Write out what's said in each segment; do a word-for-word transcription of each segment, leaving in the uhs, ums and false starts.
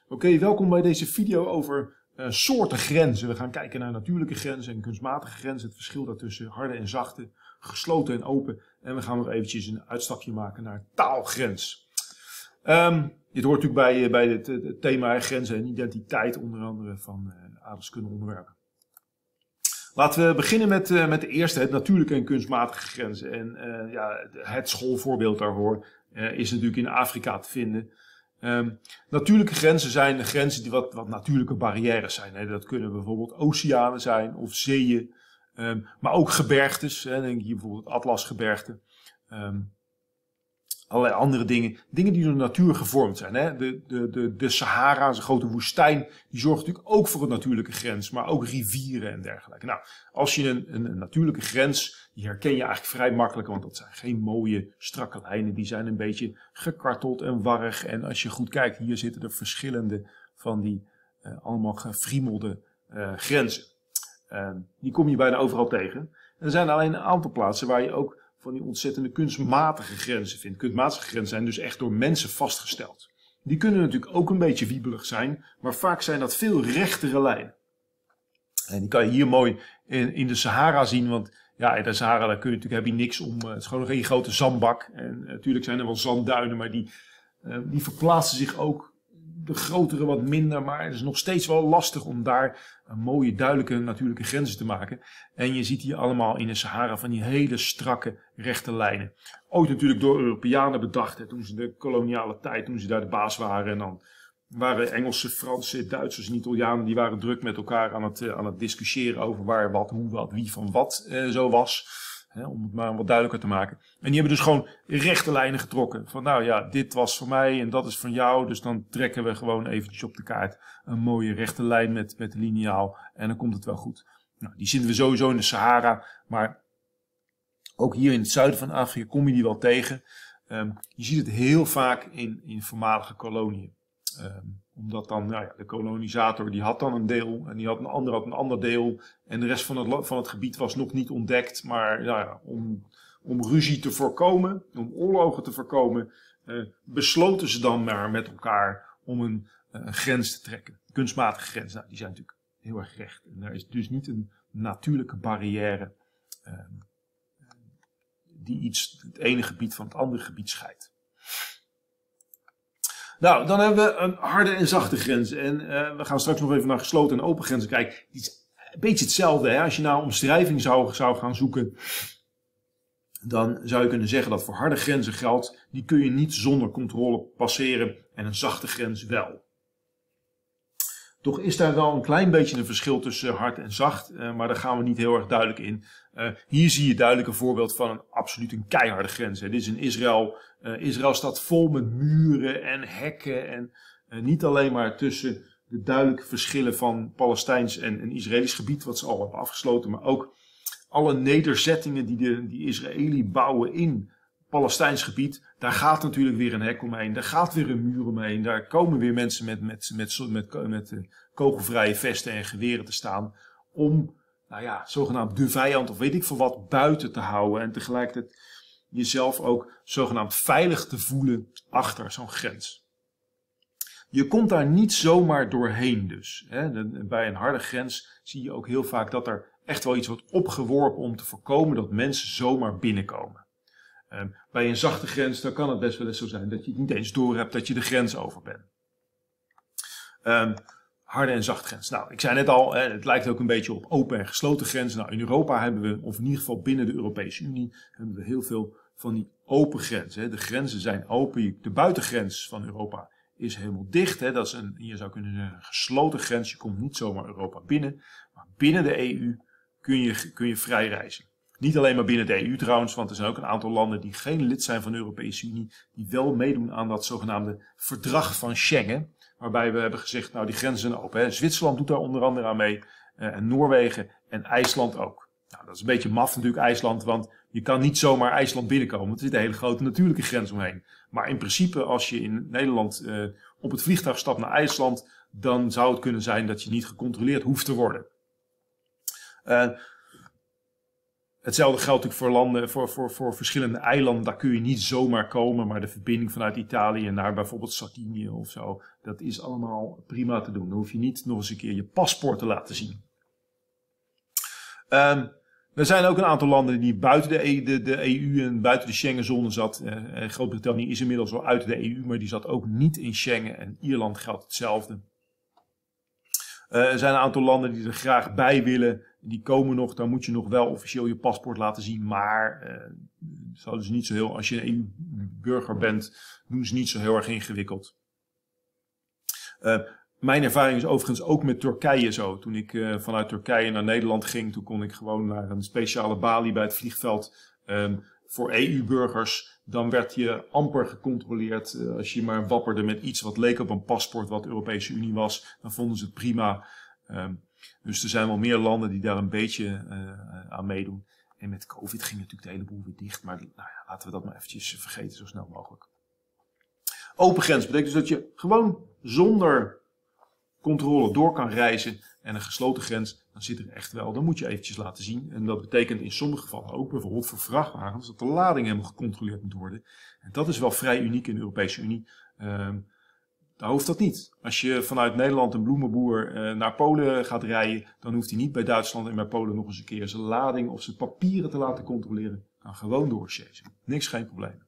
Oké, welkom bij deze video over uh, soorten grenzen. We gaan kijken naar natuurlijke grenzen en kunstmatige grenzen. Het verschil daartussen harde en zachte, gesloten en open. En we gaan nog eventjes een uitstapje maken naar taalgrens. Um, dit hoort natuurlijk bij, bij het, het thema grenzen en identiteit, onder andere van uh, aardrijkskunde onderwerpen. Laten we beginnen met, uh, met de eerste, het natuurlijke en kunstmatige grenzen. En uh, ja, het schoolvoorbeeld daarvoor uh, is natuurlijk in Afrika te vinden. Um, natuurlijke grenzen zijn de grenzen die wat, wat natuurlijke barrières zijn. Hè. Dat kunnen bijvoorbeeld oceanen zijn of zeeën, um, maar ook gebergtes. Hè. Denk hier bijvoorbeeld het Atlasgebergte. Um, allerlei andere dingen. Dingen die door de natuur gevormd zijn. Hè. De, de, de, de Sahara, een grote woestijn, die zorgt natuurlijk ook voor een natuurlijke grens, maar ook rivieren en dergelijke. Nou, als je een, een, een natuurlijke grens, die herken je eigenlijk vrij makkelijk, want dat zijn geen mooie strakke lijnen, die zijn een beetje gekarteld en warrig. En als je goed kijkt, hier zitten er verschillende van die uh, allemaal gefriemelde uh, grenzen. Uh, die kom je bijna overal tegen. En er zijn alleen een aantal plaatsen waar je ook van die ontzettende kunstmatige grenzen vindt. Kunstmatige grenzen zijn dus echt door mensen vastgesteld. Die kunnen natuurlijk ook een beetje wiebelig zijn, maar vaak zijn dat veel rechtere lijnen. En die kan je hier mooi in, in de Sahara zien, want ja, in de Sahara daar kun je natuurlijk, heb je niks om. Het is gewoon nog een grote zandbak. En natuurlijk zijn er wel zandduinen, maar die, uh, die verplaatsen zich ook. De grotere wat minder, maar het is nog steeds wel lastig om daar een mooie, duidelijke, natuurlijke grenzen te maken. En je ziet hier allemaal in de Sahara van die hele strakke, rechte lijnen. Ooit natuurlijk door Europeanen bedacht, hè, toen ze de koloniale tijd, toen ze daar de baas waren. En dan waren Engelsen, Fransen, Duitsers en Italianen, die waren druk met elkaar aan het, aan het discussiëren over waar, wat, hoe, wat, wie van wat eh, zo was. Hè, om het maar wat duidelijker te maken. En die hebben dus gewoon rechte lijnen getrokken. Van nou ja, dit was voor mij en dat is van jou. Dus dan trekken we gewoon eventjes op de kaart een mooie rechte lijn met, met de liniaal. En dan komt het wel goed. Nou, die vinden we sowieso in de Sahara. Maar ook hier in het zuiden van Afrika kom je die wel tegen. Um, je ziet het heel vaak in, in voormalige koloniën. Um, omdat dan, nou ja, de kolonisator die had dan een deel en die had een ander had een ander deel. En de rest van het, van het gebied was nog niet ontdekt. Maar nou ja, om, om ruzie te voorkomen, om oorlogen te voorkomen, uh, besloten ze dan maar met elkaar om een, uh, een grens te trekken. Kunstmatige grens, nou, die zijn natuurlijk heel erg recht. En daar is dus niet een natuurlijke barrière uh, die iets, het ene gebied van het andere gebied scheidt. Nou, dan hebben we een harde en zachte grens. En uh, we gaan straks nog even naar gesloten en open grenzen kijken. Die is een beetje hetzelfde. Hè? Als je naar omschrijving zou, zou gaan zoeken, dan zou je kunnen zeggen dat voor harde grenzen geldt, die kun je niet zonder controle passeren en een zachte grens wel. Toch is daar wel een klein beetje een verschil tussen hard en zacht, uh, maar daar gaan we niet heel erg duidelijk in. Uh, hier zie je duidelijk een voorbeeld van een absoluut een keiharde grens. Hè. Dit is in Israël. Uh, Israël staat vol met muren en hekken en uh, niet alleen maar tussen de duidelijke verschillen van Palestijns en, en Israëlisch gebied, wat ze al hebben afgesloten, maar ook alle nederzettingen die de die Israëli bouwen in Palestijns gebied. Daar gaat natuurlijk weer een hek omheen, daar gaat weer een muur omheen, daar komen weer mensen met, met, met, met, met, met uh, kogelvrije vesten en geweren te staan om, nou ja, zogenaamd de vijand of weet ik veel wat buiten te houden en tegelijkertijd jezelf ook zogenaamd veilig te voelen achter zo'n grens. Je komt daar niet zomaar doorheen dus. Hè. Bij een harde grens zie je ook heel vaak dat er echt wel iets wordt opgeworpen om te voorkomen dat mensen zomaar binnenkomen. Um, bij een zachte grens dan kan het best wel eens zo zijn dat je het niet eens doorhebt dat je de grens over bent. Um, harde en zachte grens. Nou, ik zei net al, hè, het lijkt ook een beetje op open en gesloten grenzen. Nou, in Europa hebben we, of in ieder geval binnen de Europese Unie, hebben we heel veel van die open grenzen. Hè. De grenzen zijn open. De buitengrens van Europa is helemaal dicht. Hè. Dat is een, je zou kunnen zeggen, een gesloten grens. Je komt niet zomaar Europa binnen. Maar binnen de E U kun je, kun je vrij reizen. Niet alleen maar binnen de E U trouwens, want er zijn ook een aantal landen die geen lid zijn van de Europese Unie, die wel meedoen aan dat zogenaamde verdrag van Schengen. Waarbij we hebben gezegd, nou die grenzen zijn open. Hè. Zwitserland doet daar onder andere aan mee. Uh, en Noorwegen en IJsland ook. Nou, dat is een beetje maf natuurlijk IJsland, want je kan niet zomaar IJsland binnenkomen. Er zit een hele grote natuurlijke grens omheen. Maar in principe als je in Nederland uh, op het vliegtuig stapt naar IJsland, dan zou het kunnen zijn dat je niet gecontroleerd hoeft te worden. Uh, hetzelfde geldt natuurlijk voor landen, voor, voor, voor verschillende eilanden. Daar kun je niet zomaar komen, maar de verbinding vanuit Italië naar bijvoorbeeld Sardinië of zo, dat is allemaal prima te doen. Dan hoef je niet nog eens een keer je paspoort te laten zien. Um, er zijn ook een aantal landen die buiten de, e, de, de E U en buiten de Schengenzone zat. Uh, Groot-Brittannië is inmiddels al uit de E U, maar die zat ook niet in Schengen. En Ierland geldt hetzelfde. Uh, er zijn een aantal landen die er graag bij willen. Die komen nog, dan moet je nog wel officieel je paspoort laten zien. Maar uh, zouden ze niet zo heel, als je een E U-burger bent, doen ze niet zo heel erg ingewikkeld. Uh, Mijn ervaring is overigens ook met Turkije zo. Toen ik uh, vanuit Turkije naar Nederland ging, toen kon ik gewoon naar een speciale balie bij het vliegveld um, voor E U-burgers. Dan werd je amper gecontroleerd. Uh, als je maar wapperde met iets wat leek op een paspoort wat Europese Unie was, dan vonden ze het prima. Um, dus er zijn wel meer landen die daar een beetje uh, aan meedoen. En met COVID ging natuurlijk de hele boel weer dicht. Maar nou ja, laten we dat maar eventjes vergeten zo snel mogelijk. Open grens betekent dus dat je gewoon zonder controle door kan reizen. En een gesloten grens, dan zit er echt wel, dan moet je eventjes laten zien. En dat betekent in sommige gevallen ook, bijvoorbeeld voor vrachtwagens, dat de lading helemaal gecontroleerd moet worden. En dat is wel vrij uniek in de Europese Unie. Um, daar hoeft dat niet. Als je vanuit Nederland een bloemenboer uh, naar Polen gaat rijden, dan hoeft hij niet bij Duitsland en bij Polen nog eens een keer zijn lading of zijn papieren te laten controleren. Kan gewoon doorsjezen. Niks, geen probleem.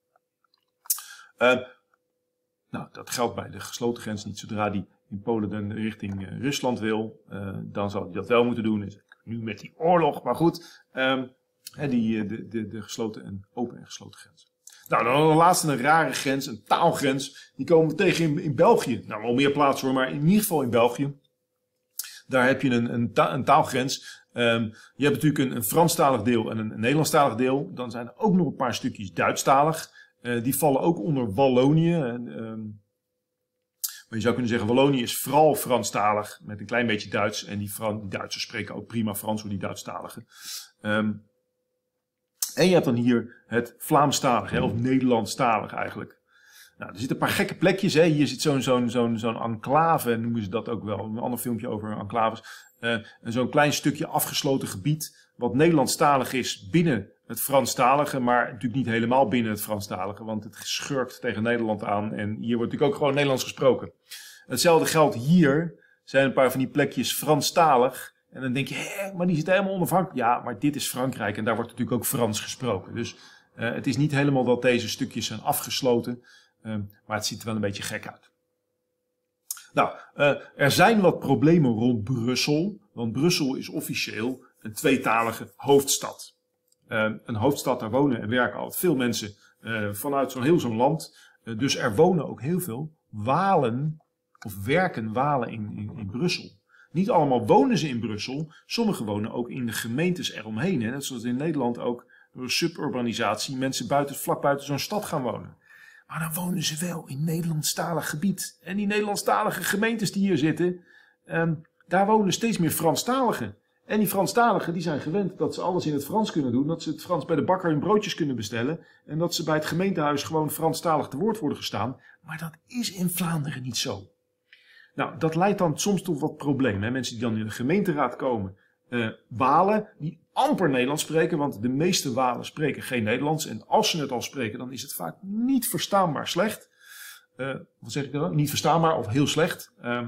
Uh, nou, dat geldt bij de gesloten grens niet. Zodra die in Polen dan richting uh, Rusland wil, uh, dan zal hij dat wel moeten doen. Dus nu met die oorlog, maar goed. Um, hè, die, de, de, de gesloten en open en gesloten grens. Nou, dan een laatste een rare grens, een taalgrens. Die komen we tegen in, in België. Nou, wel meer plaatsen hoor, maar in ieder geval in België. Daar heb je een, een, ta een taalgrens. Um, je hebt natuurlijk een, een Franstalig deel en een, een Nederlandstalig deel. Dan zijn er ook nog een paar stukjes Duitsstalig. Uh, die vallen ook onder Wallonië. En, um, maar je zou kunnen zeggen, Wallonië is vooral Franstalig met een klein beetje Duits. En die, Fran die Duitsers spreken ook prima Frans voor die Duitsstaligen. Um, en je hebt dan hier het Vlaamstalig, hè, of Nederlandstalig eigenlijk. Nou, er zitten een paar gekke plekjes. Hè. Hier zit zo'n zo'n zo'n zo'n enclave, noemen ze dat ook wel. Een ander filmpje over enclaves. Uh, en zo'n klein stukje afgesloten gebied, wat Nederlandstalig is binnen het Franstalige, maar natuurlijk niet helemaal binnen het Franstalige, want het schurkt tegen Nederland aan en hier wordt natuurlijk ook gewoon Nederlands gesproken. Hetzelfde geldt hier, zijn een paar van die plekjes Franstalig en dan denk je, hé, maar die zitten helemaal onafhankelijk. Ja, maar dit is Frankrijk en daar wordt natuurlijk ook Frans gesproken. Dus uh, het is niet helemaal dat deze stukjes zijn afgesloten, um, maar het ziet er wel een beetje gek uit. Nou, uh, er zijn wat problemen rond Brussel, want Brussel is officieel een tweetalige hoofdstad. Uh, een hoofdstad, daar wonen en werken al veel mensen uh, vanuit zo'n heel zo'n land. Uh, dus er wonen ook heel veel Walen, of werken Walen in, in, in Brussel. Niet allemaal wonen ze in Brussel, sommigen wonen ook in de gemeentes eromheen. Hè? Net zoals in Nederland ook door suburbanisatie mensen buiten, vlak buiten zo'n stad gaan wonen. Maar dan wonen ze wel in Nederlandstalig gebied. En die Nederlandstalige gemeentes die hier zitten, um, daar wonen steeds meer Franstaligen. En die Franstaligen die zijn gewend dat ze alles in het Frans kunnen doen. Dat ze het Frans bij de bakker hun broodjes kunnen bestellen. En dat ze bij het gemeentehuis gewoon Franstalig te woord worden gestaan. Maar dat is in Vlaanderen niet zo. Nou, dat leidt dan soms tot wat problemen. Hè? Mensen die dan in de gemeenteraad komen. Uh, Walen, die amper Nederlands spreken. Want de meeste Walen spreken geen Nederlands. En als ze het al spreken, dan is het vaak niet verstaanbaar slecht. Uh, wat zeg ik dan? Niet verstaanbaar of heel slecht. Uh,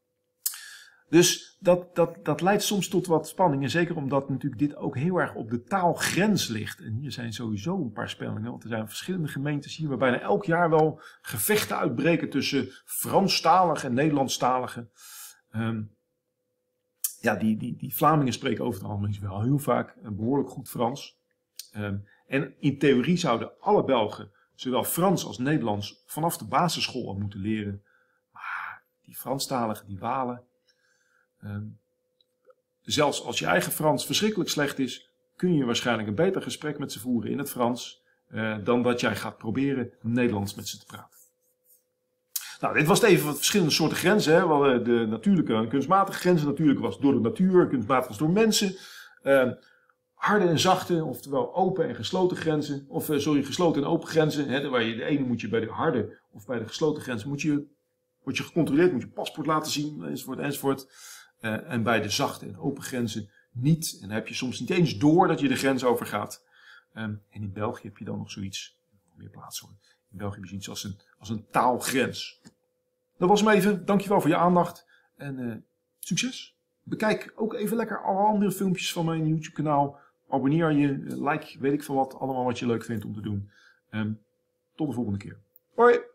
Dus dat, dat, dat leidt soms tot wat spanning. En zeker omdat natuurlijk dit ook heel erg op de taalgrens ligt. En hier zijn sowieso een paar spellingen. Want er zijn verschillende gemeentes hier waar bijna elk jaar wel gevechten uitbreken tussen Franstaligen en Nederlandstaligen. Um, ja, die, die, die Vlamingen spreken over het algemeen wel heel vaak behoorlijk goed Frans. Um, en in theorie zouden alle Belgen zowel Frans als Nederlands vanaf de basisschool al moeten leren. Maar die Franstaligen, die Walen. Um, zelfs als je eigen Frans verschrikkelijk slecht is, kun je waarschijnlijk een beter gesprek met ze voeren in het Frans, uh, dan dat jij gaat proberen Nederlands met ze te praten. Nou, dit was het even wat verschillende soorten grenzen. Hè. We hadden de natuurlijke en kunstmatige grenzen. Natuurlijk was door de natuur, kunstmatig was door mensen. Uh, harde en zachte, oftewel open en gesloten grenzen. Of uh, sorry, gesloten en open grenzen. Hè, waar je, de ene moet je bij de harde of bij de gesloten grens moet je, word je gecontroleerd, moet je paspoort laten zien, enzovoort, enzovoort. Uh, en bij de zachte en open grenzen niet. En dan heb je soms niet eens door dat je de grens overgaat. Um, en in België heb je dan nog zoiets. Meer plaats hoor. In België heb je zoiets als een, als een taalgrens. Dat was hem even. Dankjewel voor je aandacht. En uh, succes. Bekijk ook even lekker alle andere filmpjes van mijn YouTube kanaal. Abonneer je. Like, weet ik veel wat. Allemaal wat je leuk vindt om te doen. Um, tot de volgende keer. Hoi.